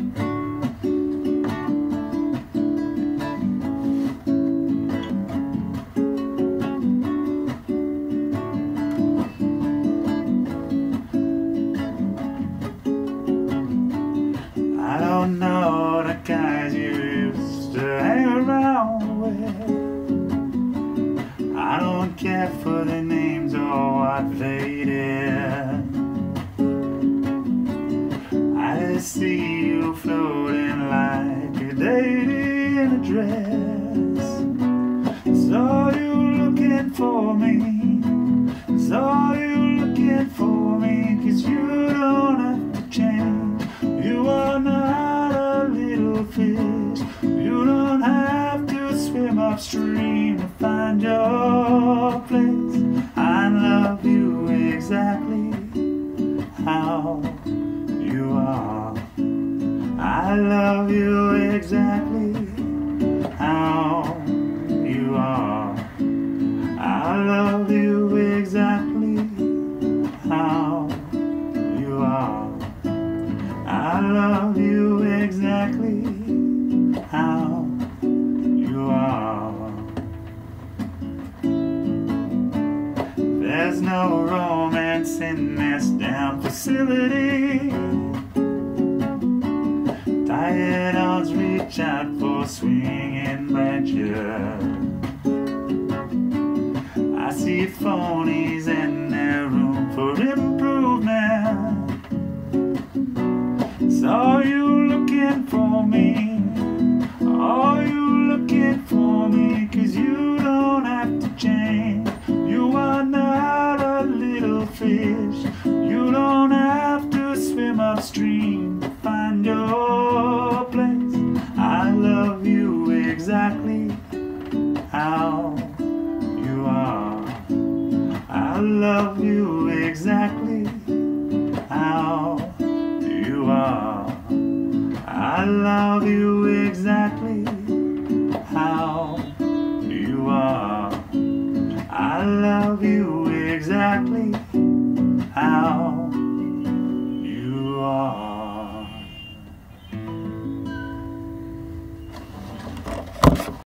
I don't know the guys you used to hang around with. I don't care for their names or what they did. I just see you floating like a lady in a dress. Saw you looking for me. Saw you looking for me, 'cause you don't have to change. You are not a little fish. You don't have to swim upstream to find your place. I love you exactly how you are. I love you exactly how you are. I love you exactly how you are. I love you exactly how you are. There's no romance in this damn facility. Tired arms reach out for swinging branches. I see phonies in their room for improvement. Saw you looking for me. Are you looking for me? 'Cause you don't have to change. You are not a little fish. You don't have to swim upstream to find your place. I love you exactly how you are. I love you exactly how you are. I love you exactly how you are. I love you exactly